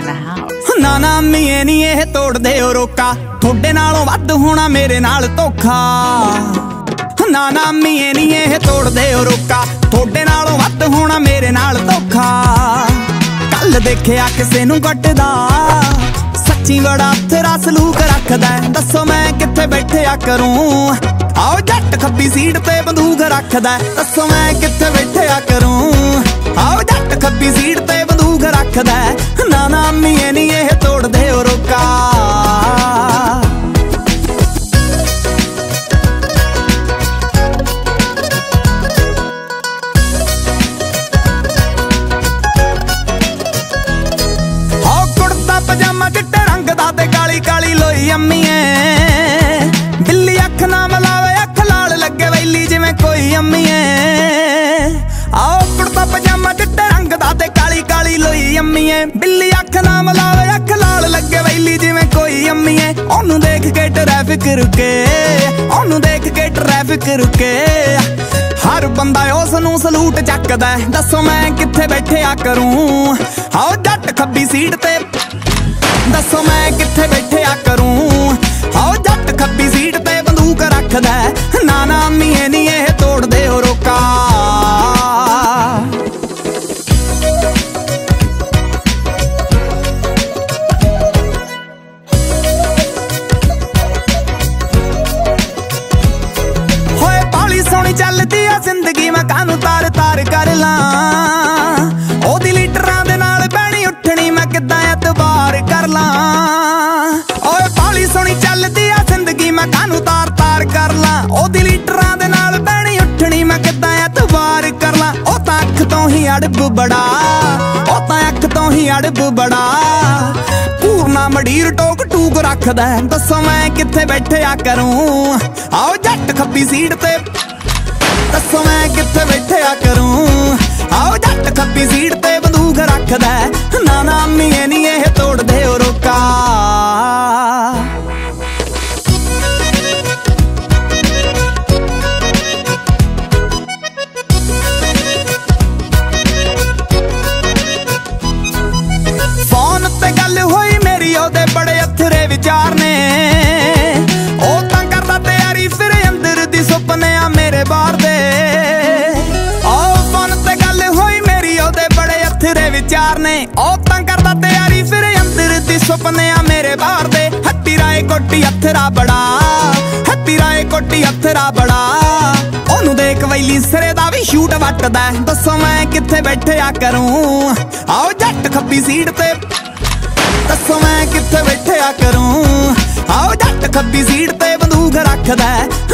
the house. ना ना मीए नी ये तोड़ दे रोका, थोड़े नालों वध होना मेरे नाल धोखा। ना ना मीए नी ये तोड़ दे रोका, थोड़े नालों वध होना मेरे नाल धोखा। कल देखिया किसे नूं गड्डदा, सच्ची बड़ा तेरा सलूक रखदा। दसो मैं कित्थे बैठिया करूं, आओ जट खब्बी सीट ते बंदूक रखदा। दसो मैं कित्थे बैठिया करूं, आओ जट खब्बी सीट ते बंदूक रखदा। ना ना मीए नी ये तोड़ दे रोका। आओ कुर्ता पजामा चिट्टे रंग दा ते काली काली लोई अम्मीए, बिल्ली अख ना मिलावे अख लाल लगे वैली जिवें कोई अम्मीए। आओ कुर्ता पजामा चिट्टे रंग दा ते काली काली लोई अम्मीए, बिल्ली अख ना मिलावे अख लाल लगे वैली जिवें कोई अम्मीए। ओनू देख के ट्रैफिक रुके, ओनू देख के ट्रैफिक रुके, हर बंदा उस नूं सलूट चकदा। दसो मैं कित्थे बैठिया करूं, आओ जट खब्बी सीट ते। दसो मैं कित्थे बैठिया करूं, आओ जट खब्बी सीट ते बंदूक रखदा। ना ना मीए नी ये तोड़ दे रोका। होए बाली सोहनी चलदी आ जिंदगी, मैं कानू तार तार कर लां। ओदी लीडरां दे नाल बैणी उठनी, मैं किद्दां एतबार कर लां। ओए बाली सोहनी चलदी आ जिंदगी, मैं कानू तार तार कर लां। ओदी लीडरां दे नाल बैणी उठनी, मैं किद्दां एतबार कर लां। ओ तां अख तों ही अड़ब बड़ा, ओ तां अख तों ही अड़ब बड़ा, पूरना मडीर टोक टूक रखदा। दसो मैं कित्थे बैठिया करूं, आओ जट खब्बी सीट ते। दसो मैं कित्थे बैठिया करूं, आओ जट खब्बी सीट ते बंदूक रखदा। ना ना मीए नी ये तोड़ दे रोका। फोन ते गल होई मेरी, ओदे बड़े अथरे विचार ने। ओ तां करदा तैयारी फिर अंदर दी सुपने आ मेरे बाहर दे। ओ फोन ते गल होई मेरी, ओदे बड़े अथरे विचार ने। ओ तां करदा तैयारी फिर अंदर दी सुपने आ मेरे बाहर दे। हट्टी राय कोटी अथरा बड़ा, हट्टी राय कोटी अथरा बड़ा, ओनू देख वैली सिरे दा भी शूट वटदा। दसो मैं कित्थे बैठिया करूं, आओ जट खब्बी सीट ते। दसो मैं कित्थे बैठिया करूं, आओ जट खब्बी सीट ते बंदूक रखदा।